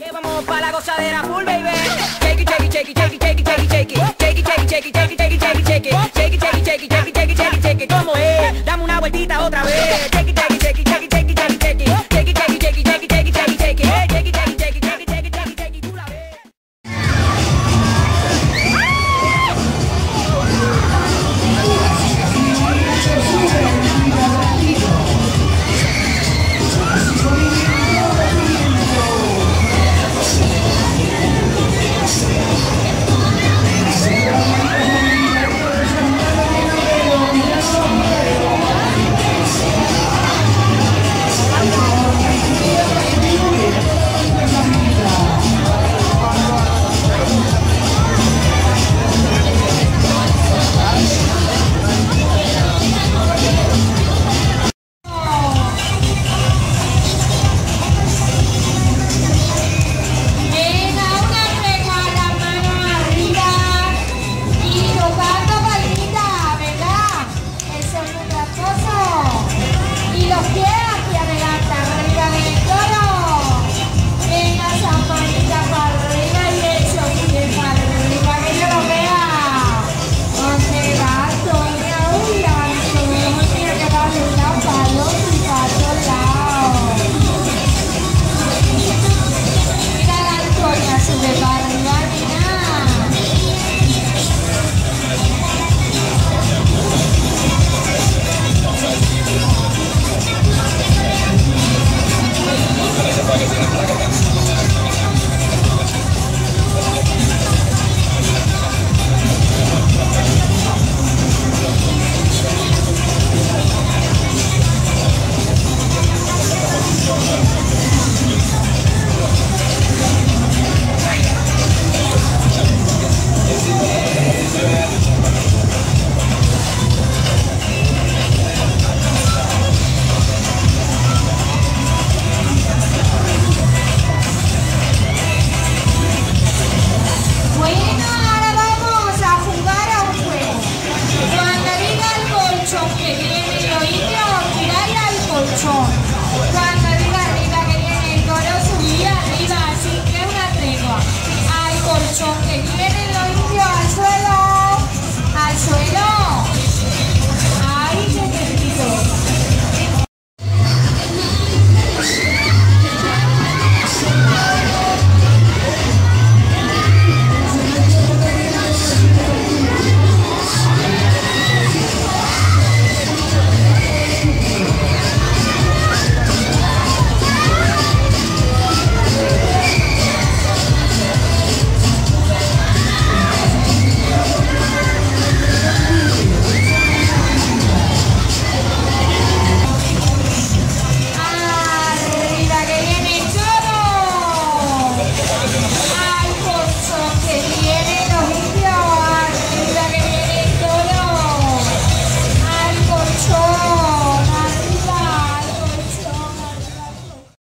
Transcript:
Vamos pa' la gozadera full, baby. Shake it, shake it, shake it, shake it, shake it, shake it, shake it. Shake it, shake it, shake it, shake it, shake it, shake it, shake it. Shake it, shake it, shake it, shake it, shake it, shake it, shake it. ¿Cómo es? Dame una vueltita otra vez. Shake it, shake it.